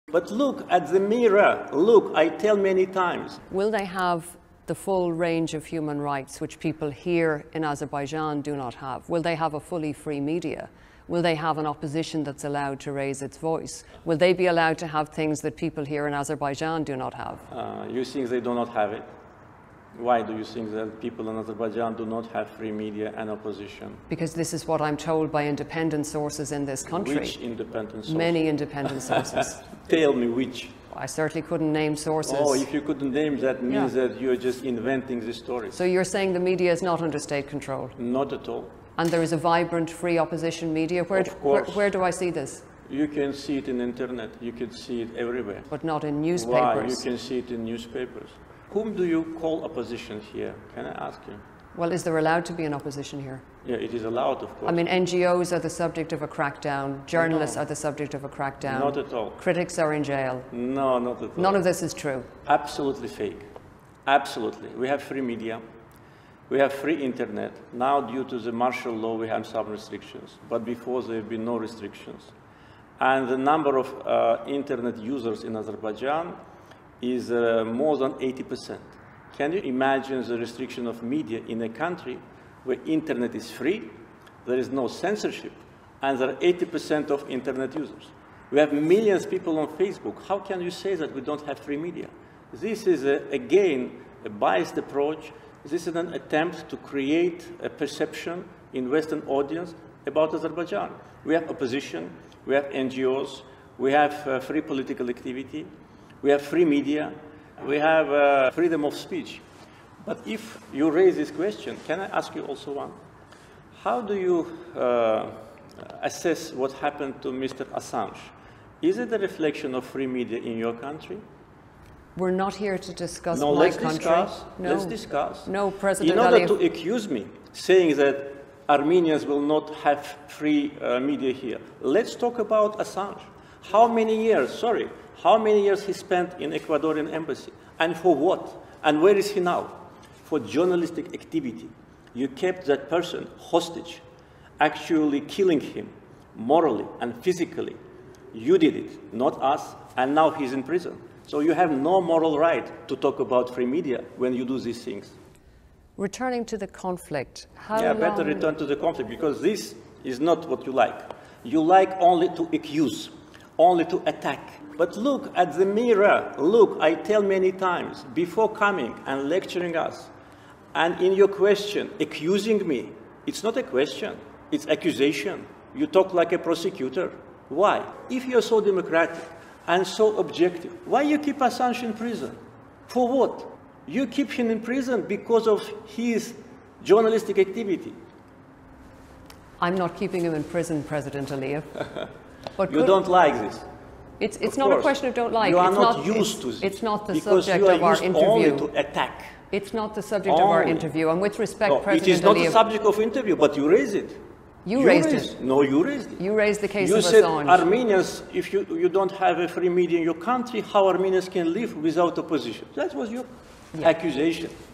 But look at the mirror. Look, I tell many times. Will they have the full range of human rights which people here in Azerbaijan do not have? Will they have a fully free media? Will they have an opposition that's allowed to raise its voice? Will they be allowed to have things that people here in Azerbaijan do not have? You think they do not have it? Why do you think that people in Azerbaijan do not have free media and opposition? Because this is what I'm told by independent sources in this country. Which independent sources? Many independent sources. Tell me which. I certainly couldn't name sources. Oh, if you couldn't name, that means that you're just inventing the story. So you're saying the media is not under state control? Not at all. And there is a vibrant, free opposition media? Where do I see this? You can see it in the internet. You can see it everywhere. But not in newspapers? Why? You can see it in newspapers. Whom do you call opposition here? Can I ask you? Well, is there allowed to be an opposition here? Yeah, it is allowed, of course. I mean, NGOs are the subject of a crackdown. Journalists are the subject of a crackdown. Not at all. Critics are in jail. No, not at all. None of this is true. Absolutely fake. Absolutely. We have free media. We have free internet. Now, due to the martial law, we have some restrictions. But before, there have been no restrictions. And the number of internet users in Azerbaijan is more than 80%. Can you imagine the restriction of media in a country where internet is free, there is no censorship, and there are 80% of internet users? We have millions of people on Facebook. How can you say that we don't have free media? This is, again, a biased approach. This is an attempt to create a perception in Western audience about Azerbaijan. We have opposition, we have NGOs, we have free political activity, we have free media, we have freedom of speech. But if you raise this question, can I ask you also one? How do you assess what happened to Mr. Assange? Is it a reflection of free media in your country? We're not here to discuss no, my let's country. Discuss. No, let's discuss. No, President In order Aliyev. to accuse me, saying that Armenians will not have free media here, let's talk about Assange. How many years, how many years he spent in Ecuadorian embassy? And for what? And where is he now? For journalistic activity. You kept that person hostage, actually killing him morally and physically. You did it, not us, and now he's in prison. So you have no moral right to talk about free media when you do these things. Returning to the conflict, how long... better return to the conflict, because this is not what you like. You like only to accuse, only to attack. But look at the mirror. Look, I tell many times, before coming and lecturing us, and in your question, accusing me, it's not a question, it's accusation. You talk like a prosecutor. Why? If you're so democratic and so objective, why you keep Assange in prison? For what? You keep him in prison because of his journalistic activity. I'm not keeping him in prison, President Aliyev. But you don't like this. It's not a question of don't like. You are it's not used to this. It's not the because subject you are of our used interview. Only to attack. It's not the subject of our interview. And with respect, no, President it is not Aliyev, the subject of interview, but you raised it. You raised it. No, you raised it. You raised the case of Assange. You said Armenians, if you don't have a free media in your country, how Armenians can live without opposition? That was your accusation.